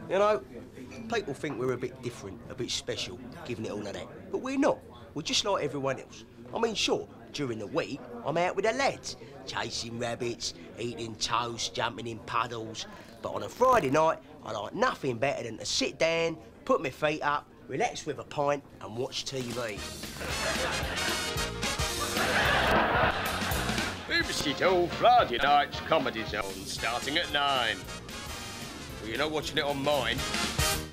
You know, people think we're a bit different, a bit special, giving it all of that. But we're not. We're just like everyone else. I mean, sure, during the week, I'm out with the lads, chasing rabbits, eating toast, jumping in puddles. But on a Friday night, I like nothing better than to sit down, put my feet up, relax with a pint and watch TV. BBC Two Friday Night's Comedy Zone, starting at 9. Well, you're not watching it on mine.